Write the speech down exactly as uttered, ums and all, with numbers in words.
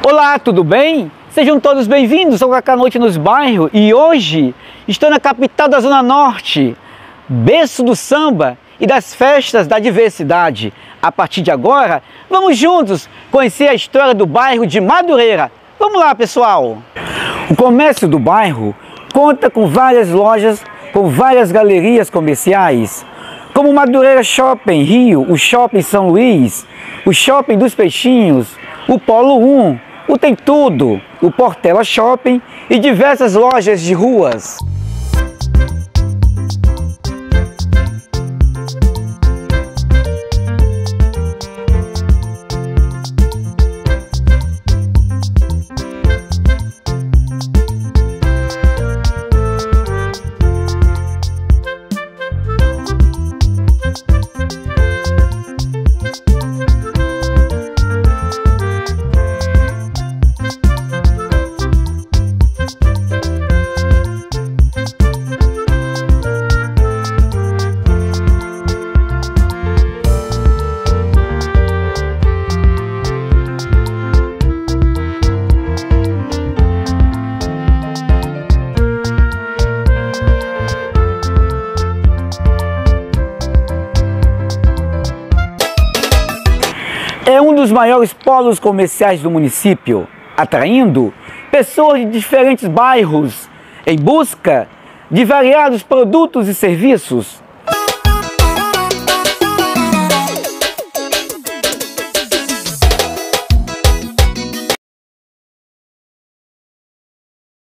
Olá, tudo bem? Sejam todos bem-vindos ao Cacá Noite nos Bairros e hoje estou na capital da Zona Norte, berço do samba e das festas da diversidade. A partir de agora, vamos juntos conhecer a história do bairro de Madureira. Vamos lá, pessoal! O comércio do bairro conta com várias lojas, com várias galerias comerciais, como o Madureira Shopping Rio, o Shopping São Luís, o Shopping dos Peixinhos, o Polo um, o Tem Tudo, o Portela Shopping e diversas lojas de ruas. É um dos maiores polos comerciais do município, atraindo pessoas de diferentes bairros em busca de variados produtos e serviços.